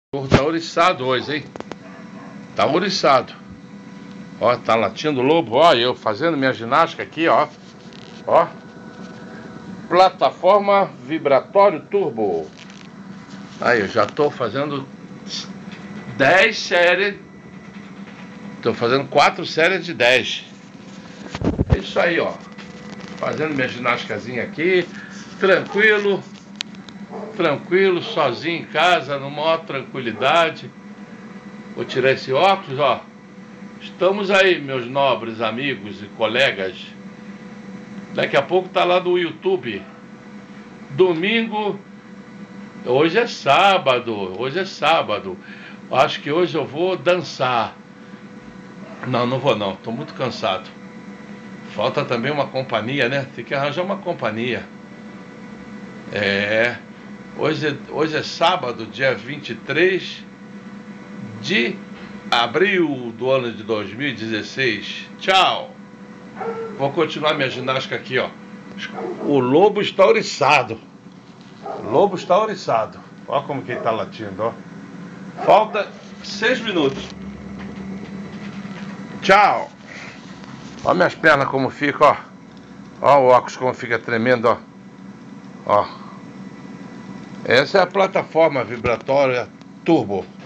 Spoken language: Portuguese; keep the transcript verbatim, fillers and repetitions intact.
Tá ouriçado hoje, hein? Tá ouriçado. Ó, tá latindo lobo. Ó, eu fazendo minha ginástica aqui, ó. Ó. Plataforma vibratório turbo. Aí, eu já tô fazendo dez séries. Tô fazendo quatro séries de dez. É isso aí, ó. Fazendo minha ginásticazinha aqui. Tranquilo. Tranquilo, sozinho em casa, numa maior tranquilidade. Vou tirar esse óculos, ó. Estamos aí, meus nobres amigos e colegas. Daqui a pouco tá lá no YouTube. Domingo. Hoje é sábado. Hoje é sábado. Acho que hoje eu vou dançar. Não, não vou não. Tô muito cansado. Falta também uma companhia, né? Tem que arranjar uma companhia. É. Hoje é, hoje é sábado, dia vinte e três de abril do ano de dois mil e dezesseis. Tchau. Vou continuar minha ginástica aqui, ó. O lobo está ouriçado. O lobo está ouriçado. Olha como que ele está latindo, ó. Falta seis minutos. Tchau. Olha minhas pernas como ficam, ó. Olha o óculos como fica tremendo, ó. Ó. Essa é a plataforma vibratória turbo.